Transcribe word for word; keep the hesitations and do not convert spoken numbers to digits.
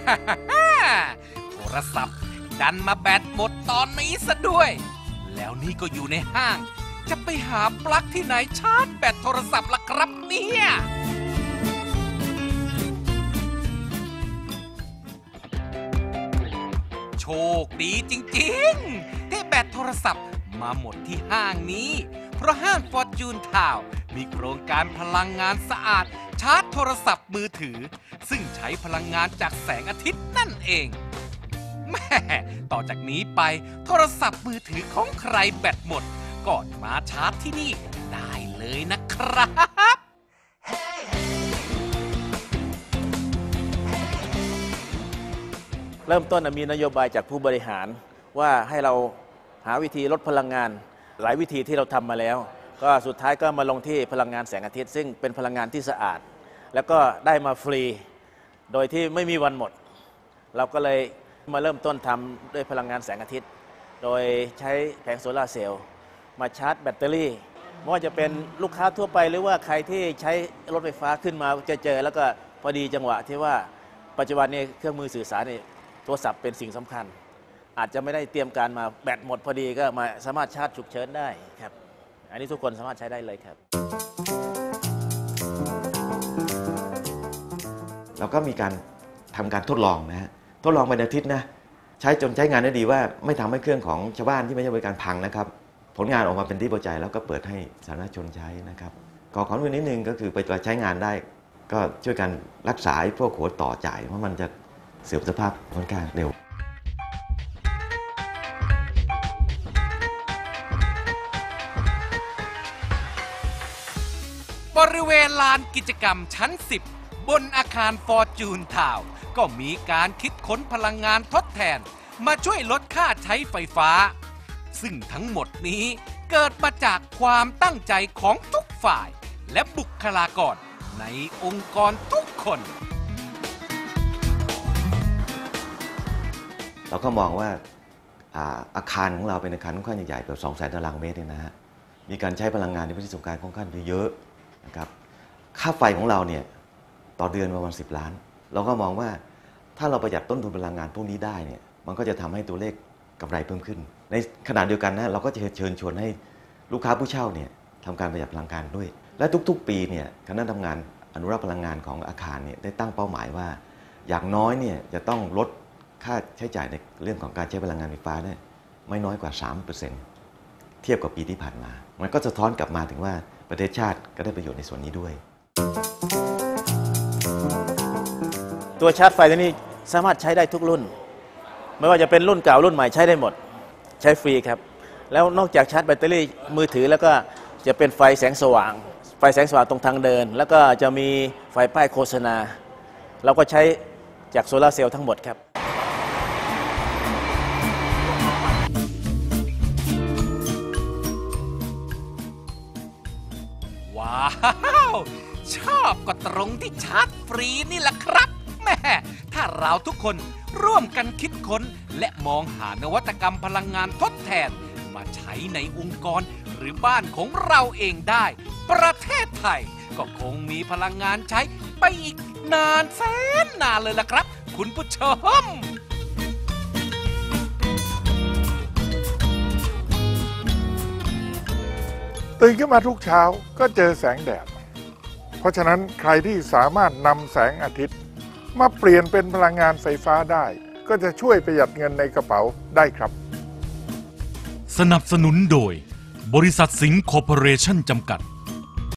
โทรศัพท์ดันมาแบตหมดตอนนี้ซะด้วย แล้วนี่ก็อยู่ในห้างจะไปหาปลั๊กที่ไหนชาร์จแบตโทรศัพท์ล่ะครับเนี่ยโชคดีจริงๆที่แบตโทรศัพท์มาหมดที่ห้างนี้เพราะห้างฟอร์จูนทาวน์มีโครงการพลังงานสะอาดชาร์จโทรศัพท์มือถือซึ่งใช้พลังงานจากแสงอาทิตย์นั่นเองแม่ต่อจากนี้ไปโทรศัพท์มือถือของใครแบตหมดก็มาชาร์จที่นี่ได้เลยนะครับเริ่มต้นมีนโยบายจากผู้บริหารว่าให้เราหาวิธีลดพลังงานหลายวิธีที่เราทำมาแล้วก็สุดท้ายก็มาลงที่พลังงานแสงอาทิตย์ซึ่งเป็นพลังงานที่สะอาดแล้วก็ได้มาฟรีโดยที่ไม่มีวันหมดเราก็เลยมาเริ่มต้นทำด้วยพลังงานแสงอาทิตย์โดยใช้แผงโซลาร์เซลล์มาชาร์จแบตเตอรี่ไม่ว่าจะเป็นลูกค้าทั่วไปหรือว่าใครที่ใช้รถไฟฟ้าขึ้นมาจะเจอแล้วก็พอดีจังหวะที่ว่าปัจจุบันนี้เครื่องมือสื่อสารนี่โทรศัพท์เป็นสิ่งสำคัญอาจจะไม่ได้เตรียมการมาแบตหมดพอดีก็มาสามารถชาร์จฉุกเฉินได้ครับอันนี้ทุกคนสามารถใช้ได้เลยครับเราก็มีการทำการทดลองนะฮะทดลองไปในอาทิตย์นะใช้จนใช้งานได้ดีว่าไม่ทำให้เครื่องของชาวบ้านที่ไม่ใช่บริการพังนะครับผลงานออกมาเป็นที่พอใจแล้วก็เปิดให้สาธารณชนใช้นะครับขอความร่วมมือนิดนึงก็คือไปใช้งานได้ก็ช่วยกันรักษาพวกหัวต่อจ่ายเพราะมันจะเสื่อมสภาพค่อนข้างเร็วบริเวณลานกิจกรรมชั้นสิบบนอาคารฟอร์จูนทาวน์ก็มีการคิดค้นพลังงานทดแทนมาช่วยลดค่าใช้ไฟฟ้าซึ่งทั้งหมดนี้เกิดมาจากความตั้งใจของทุกฝ่ายและบุคลากรในองค์กรทุกคนเราก็มองว่าอาคารของเราเป็นอาคารค่อนข้างใหญ่แบบสองแสนตารางเมตรเนี่ยนะฮะมีการใช้พลังงานในพื้นที่ส่วนกลางค่อนข้างเยอะนะครับค่าไฟของเราเนี่ยต่อเดือนประมาณสิบล้านเราก็มองว่าถ้าเราประหยัดต้นทุนพลังงานพวกนี้ได้เนี่ยมันก็จะทำให้ตัวเลขกำไรเพิ่มขึ้นในขณะเดียวกันนะเราก็จะเชิญชวนให้ลูกค้าผู้เช่าเนี่ยทำการประหยัดพลังงานด้วยและทุกๆปีเนี่ยคณะทำงานอนุรักษ์พลังงานของอาคารเนี่ยได้ตั้งเป้าหมายว่าอย่างน้อยเนี่ยจะต้องลดค่าใช้จ่ายในเรื่องของการใช้พลังงานไฟฟ้าเนี่ยไม่น้อยกว่า สามเปอร์เซ็นต์ เทียบกับปีที่ผ่านมามันก็สะท้อนกลับมาถึงว่าประเทศชาติก็ได้ประโยชน์ในส่วนนี้ด้วยตัวชาร์จไฟตัวนี้สามารถใช้ได้ทุกรุ่นไม่ว่าจะเป็นรุ่นเก่ารุ่นใหม่ใช้ได้หมดใช้ฟรีครับแล้วนอกจากชาร์จแบตเตอรี่มือถือแล้วก็จะเป็นไฟแสงสว่างไฟแสงสว่างตรงทางเดินแล้วก็จะมีไฟป้ายโฆษณาเราก็ใช้จากโซลาร์เซลล์ทั้งหมดครับว้าวชอบก็ตรงที่ชาร์จฟรีนี่แหละครับแม่ถ้าเราทุกคนร่วมกันคิดค้นและมองหานวัตกรรมพลังงานทดแทนมาใช้ในองค์กรหรือบ้านของเราเองได้ประเทศไทยก็คงมีพลังงานใช้ไปอีกนานแสนนานเลยล่ะครับคุณผู้ชมตื่นขึ้นมาทุกเช้าก็เจอแสงแดดเพราะฉะนั้นใครที่สามารถนำแสงอาทิตย์มาเปลี่ยนเป็นพลังงานไฟฟ้าได้ก็จะช่วยประหยัดเงินในกระเป๋าได้ครับสนับสนุนโดยบริษัทสิงห์คอร์ปอเรชั่นจำกัด